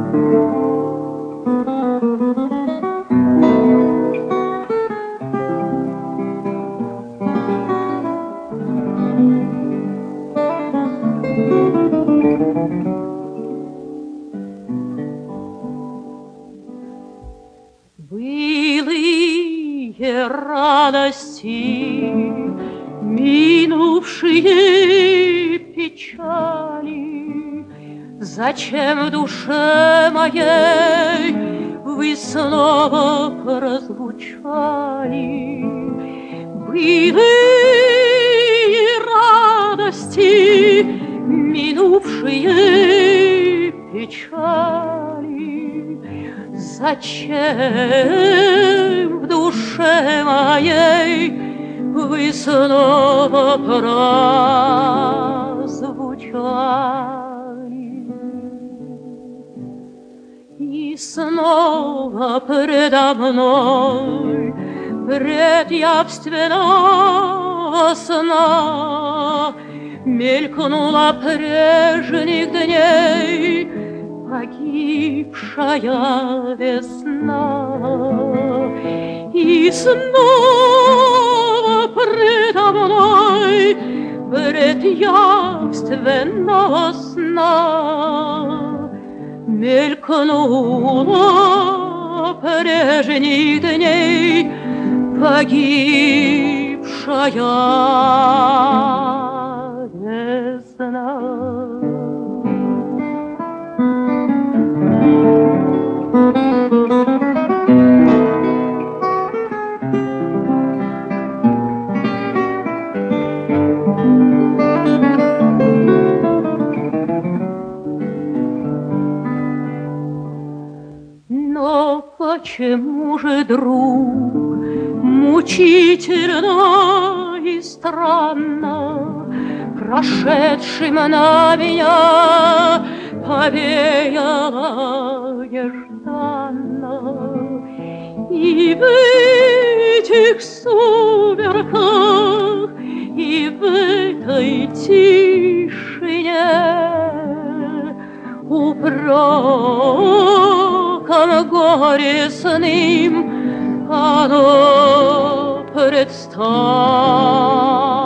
Былые радости, минувшие печали, зачем в душе моей вы снова разлучали? Былые радости, минувшие печали, зачем в душе моей вы снова прозвучали? И снова предо мной пред явственного сна мелькнула прежних дней погибшая весна. И снова предо мной пред явственного сна мелькнула прежних дней погибшая весна. Но почему же, друг, мучительно и странно прошедшим на меня повеяло нежданно? И в этих сумерках, и в этой тишине упреком горестным оно предстало.